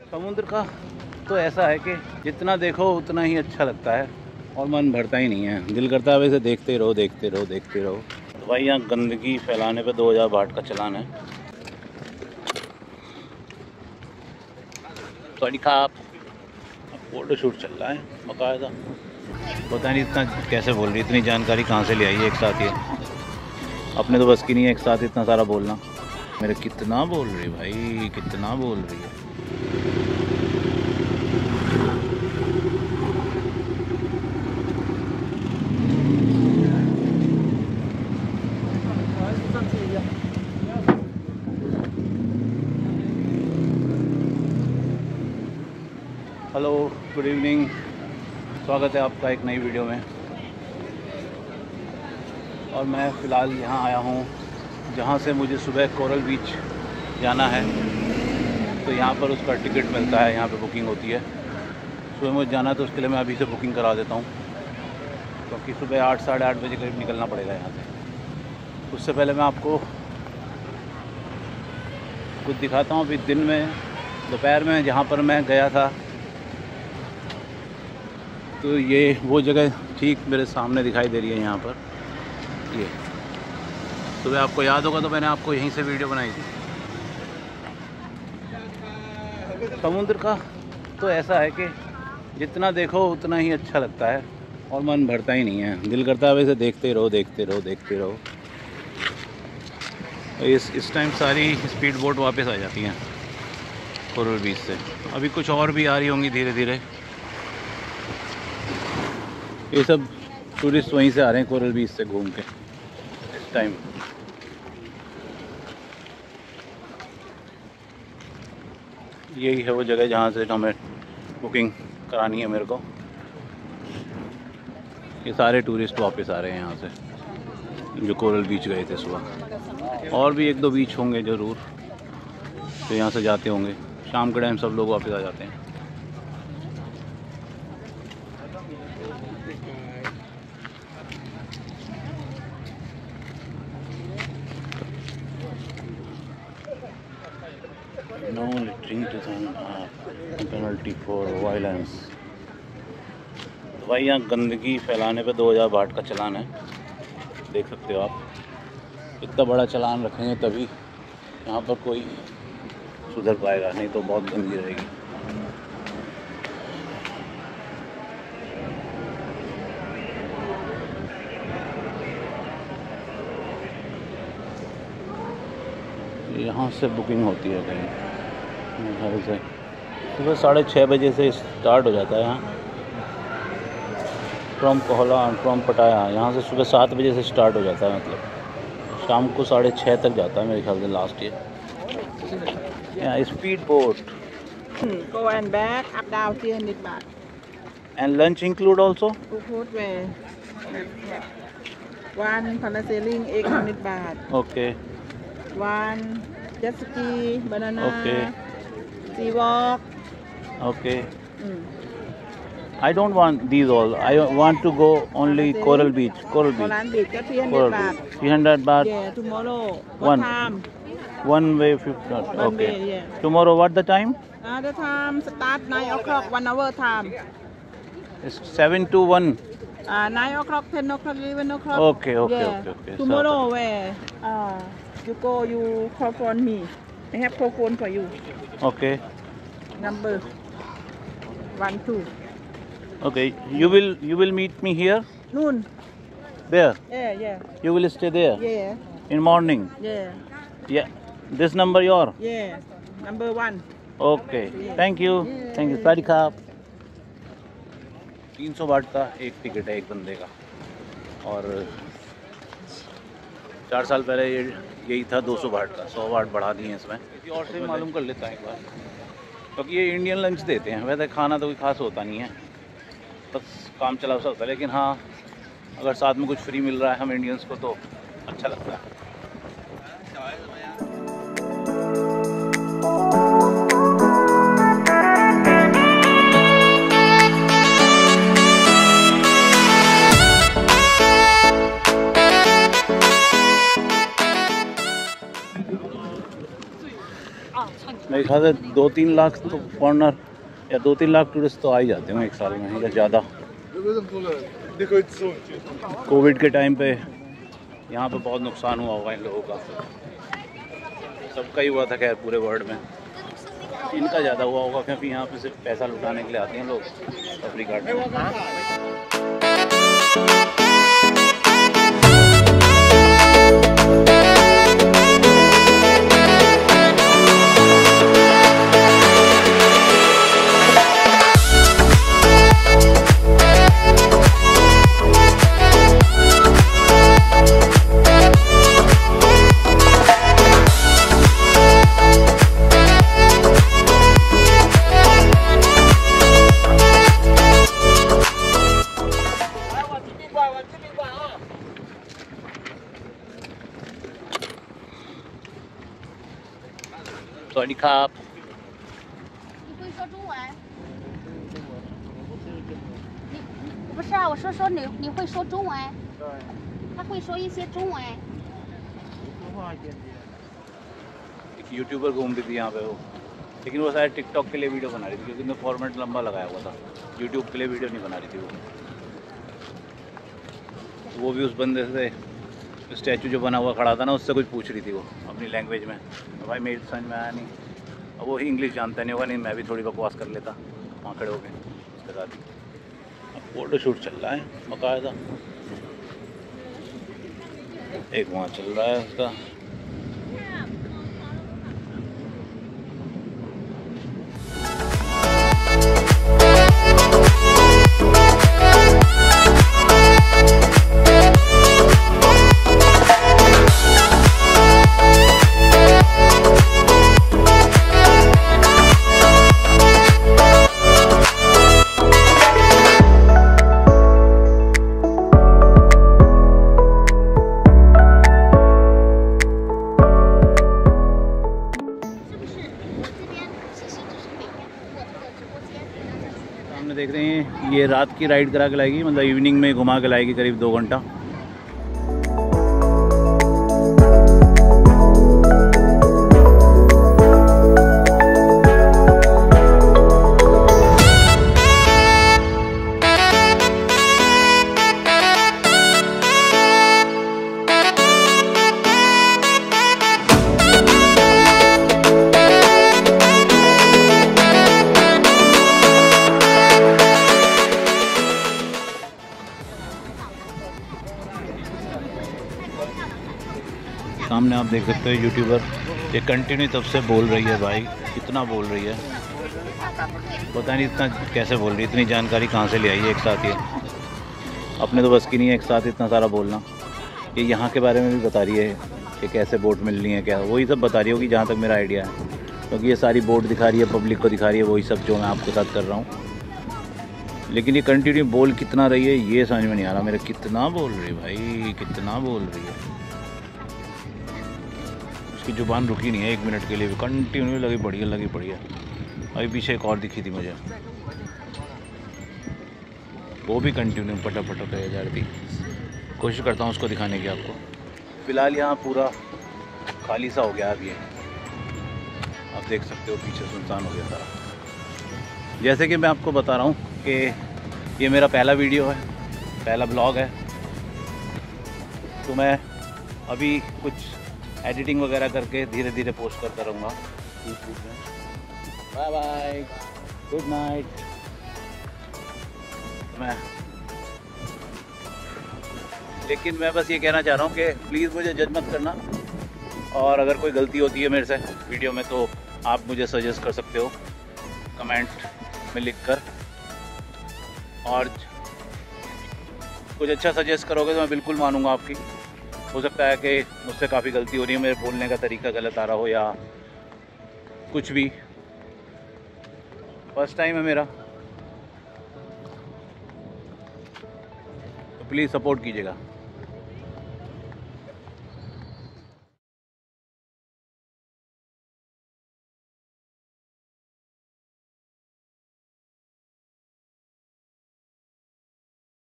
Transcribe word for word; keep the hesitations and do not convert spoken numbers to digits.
समुद्र का तो ऐसा है कि जितना देखो उतना ही अच्छा लगता है और मन भरता ही नहीं है। दिल करता है वैसे देखते रहो देखते रहो देखते रहो। तो भाई यहाँ गंदगी फैलाने पे दो हज़ार बाट का चालान है। सॉरी खाप फोटो शूट चल रहा है बाकायदा। पता नहीं इतना कैसे बोल रही, इतनी जानकारी कहाँ से ले आई है एक साथ ही। अपने तो बस की नहीं है एक साथ इतना सारा बोलना। मेरे कितना बोल रही भाई, कितना बोल रही है। हेलो, गुड इवनिंग, स्वागत है आपका एक नई वीडियो में। और मैं फ़िलहाल यहाँ आया हूँ जहाँ से मुझे सुबह कोरल बीच जाना है। तो यहाँ पर उसका टिकट मिलता है, यहाँ पे बुकिंग होती है। सुबह मुझे जाना है तो उसके लिए मैं अभी से बुकिंग करा देता हूँ, क्योंकि तो सुबह आठ साढ़े आठ बजे करीब निकलना पड़ेगा यहाँ से। उससे पहले मैं आपको कुछ दिखाता हूँ। अभी दिन में दोपहर में जहाँ पर मैं गया था, तो ये वो जगह ठीक मेरे सामने दिखाई दे रही है। यहाँ पर ये सुबह आपको याद होगा तो मैंने आपको यहीं से वीडियो बनाई थी। समुद्र का तो ऐसा है कि जितना देखो उतना ही अच्छा लगता है और मन भरता ही नहीं है। दिल करता है वैसे देखते रहो देखते रहो देखते रहो। इस इस टाइम सारी स्पीड बोट वापस आ जाती हैं कोरल बीच से। अभी कुछ और भी आ रही होंगी धीरे धीरे। ये सब टूरिस्ट वहीं से आ रहे हैं कोरल बीच से घूम के इस टाइम। यही है वो जगह जहाँ से हमें बुकिंग करानी है मेरे को। ये सारे टूरिस्ट वापस आ रहे हैं यहाँ से जो कोरल बीच गए थे सुबह। और भी एक दो बीच होंगे ज़रूर तो यहाँ से जाते होंगे। शाम के टाइम सब लोग वापस आ जाते हैं। No littering to the penalty for violence। तो भाई यहाँ गंदगी फैलाने पे दो हज़ार बाट का चालान है, देख सकते हो आप। इतना बड़ा चालान रखेंगे तभी यहाँ पर कोई सुधर पाएगा, नहीं तो बहुत गंदगी रहेगी। यहाँ से बुकिंग होती है कहीं घर से। सुबह साढ़े छः बजे से स्टार्ट हो जाता है यहाँ फ्रॉम कोहला फ्रॉम पटाया। यहाँ से सुबह सात बजे से स्टार्ट हो जाता है, मतलब शाम को साढ़े छः तक जाता है मेरे ख्याल से लास्ट ईयर। यहाँ speed boat. Go and back, up down three hundred baht. And lunch include also? Food where one parasailing eight hundred baht. Okay. One jet ski, banana. Okay. Sea walk. Okay. Mm. I don't want these all. I want to go only Coral Beach. Coral Beach. Coral Beach, three hundred Coral baht. Beach. three hundred baht. Yeah, tomorrow. What One. time? One way fifty. One Okay. way, yeah. Tomorrow what the time? Uh, the time start nine o'clock, one hour time. It's seven to one. Uh, nine o'clock, ten o'clock, eleven o'clock. Okay, okay, yeah. okay, okay. Tomorrow where? Uh, you go, you call phone me. I have call phone for you. Okay. Number one two. Okay. You will you will meet me here? Noon. There. Yeah, yeah, You will stay there yeah, in morning. yeah, Yeah. This number your? yeah. Number one. Okay, thank you, thank you. सारी खाप तीन सौ बाट का एक ticket है एक बंदे का। और चार साल पहले ये यही था दो सौ बाट का। सौ बाट बढ़ा दिए हैं इसमें। किसी और से भी मालूम कर लेता है एक बार, क्योंकि ये इंडियन लंच देते हैं। वैसे खाना तो कोई खास होता नहीं है, बस काम चला सा होता है। लेकिन हाँ, अगर साथ में कुछ फ्री मिल रहा है हम इंडियंस को तो अच्छा लगता है। मेरे ख्याल से दो तीन लाख तो फॉरनर या दो तीन लाख टूरिस्ट तो आ ही जाते हैं एक साल में या ज़्यादा। कोविड के टाइम पे यहाँ पे बहुत नुकसान हुआ होगा इन लोगों का, सबका ही हुआ था खैर पूरे वर्ल्ड में, इनका ज़्यादा हुआ होगा क्योंकि यहाँ पे सिर्फ पैसा लुटाने के लिए आते हैं लोग अफ्रीका में। सॉरी खाप 你会说中文？你不是啊，我说说你你会说中文？他会说一些中文。 एक यूट्यूबर घूमती थी यहाँ पे वो, लेकिन वो शायद टिकटॉक के लिए वीडियो बना रही थी क्योंकि मैं फॉर्मेट लंबा लगाया हुआ था, यूट्यूब के लिए वीडियो नहीं बना रही थी वो। वो भी उस बंदे से स्टैचू जो बना हुआ खड़ा था ना उससे कुछ पूछ रही थी वो अपनी लैंग्वेज में, तो भाई मेरी समझ में आया नहीं, अब वो ही इंग्लिश जानता नहीं होगा, नहीं मैं भी थोड़ी बकवास कर लेता वहाँ खड़े हो गए उसके साथ ही। अब फोटो शूट चल रहा है बाकायदा, एक वहाँ चल रहा है उसका। देख रहे हैं ये रात की राइड करा के लाएगी, मतलब इवनिंग में घुमा के लाएगी करीब दो घंटा। सामने आप देख सकते हो यूट्यूबर, ये कंटिन्यू तब से बोल रही है भाई, कितना बोल रही है पता नहीं, इतना कैसे बोल रही है, इतनी जानकारी कहाँ से ले आई है एक साथ ये, अपने तो बस की नहीं है एक साथ इतना सारा बोलना। ये यहाँ के बारे में भी बता रही है कि कैसे बोट मिलनी है, क्या वही सब बता रही होगी जहाँ तक मेरा आइडिया है, क्योंकि ये सारी बोट दिखा रही है, पब्लिक को दिखा रही है, वही सब जो मैं आपके साथ कर रहा हूँ। लेकिन ये कंटिन्यू बोल कितना रही है ये समझ में नहीं आ रहा मेरे, कितना बोल रही है भाई, कितना बोल रही है, की जुबान रुकी नहीं है एक मिनट के लिए भी, कंटिन्यू लगी पड़ी है लगी पड़ी है। अभी पीछे एक और दिखी थी मुझे, वो भी कंटिन्यू पटा पटा कहे जा रही थी, कोशिश करता हूँ उसको दिखाने की आपको। फिलहाल यहाँ पूरा खाली सा हो गया अभी, आप देख सकते हो पीछे सुनसान हो गया सारा। जैसे कि मैं आपको बता रहा हूँ कि ये मेरा पहला वीडियो है, पहला ब्लॉग है, तो मैं अभी कुछ एडिटिंग वगैरह करके धीरे धीरे पोस्ट करता रहूँगा यूट्यूब में। Bye bye, good night. मैं लेकिन मैं बस ये कहना चाह रहा हूँ कि प्लीज़ मुझे जज मत करना, और अगर कोई गलती होती है मेरे से वीडियो में तो आप मुझे सजेस्ट कर सकते हो कमेंट में लिख कर, और कुछ अच्छा सजेस्ट करोगे तो मैं बिल्कुल मानूंगा आपकी। हो सकता है कि मुझसे काफ़ी गलती हो रही है, मेरे बोलने का तरीका गलत आ रहा हो या कुछ भी, फर्स्ट टाइम है मेरा, तो प्लीज़ सपोर्ट कीजिएगा।